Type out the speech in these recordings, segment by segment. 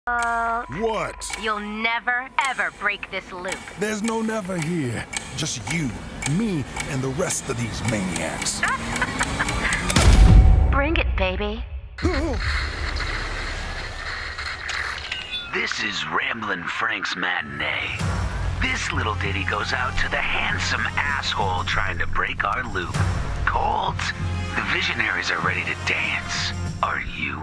What? You'll never, ever break this loop. There's no never here. Just you, me, and the rest of these maniacs. Bring it, baby. This is Ramblin' Frank's Matinee. This little ditty goes out to the handsome asshole trying to break our loop. Cold, the visionaries are ready to dance. Are you?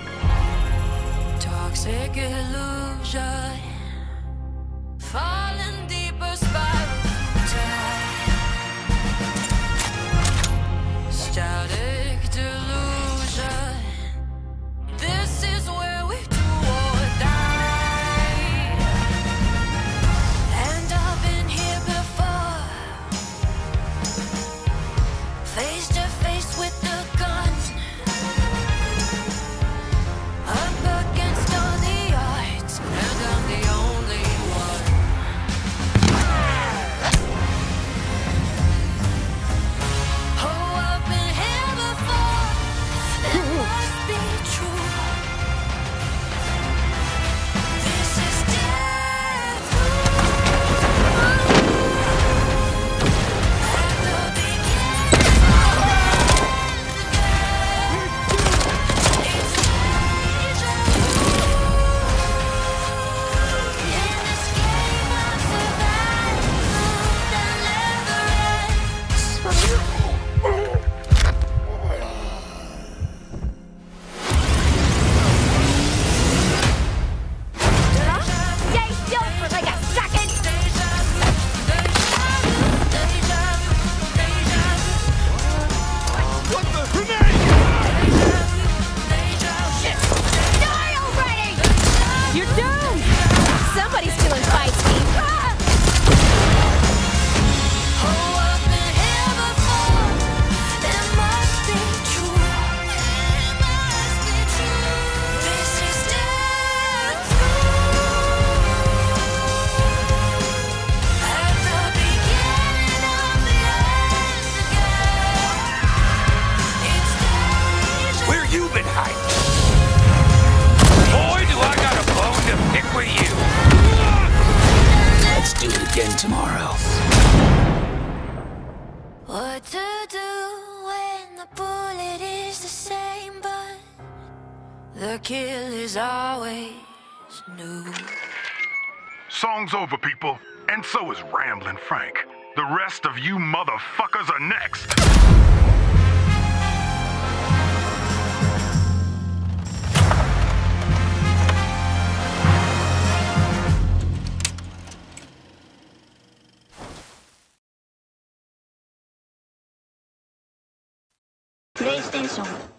Toxic illusion, falling deeper spiral time. Static delusion. This is where we do or die. And I've been here before, face to face with the gun. Let's do it again tomorrow. What to do when the bullet is the same, but the kill is always new. Song's over, people. And so is Ramblin' Frank. The rest of you motherfuckers are next. PlayStation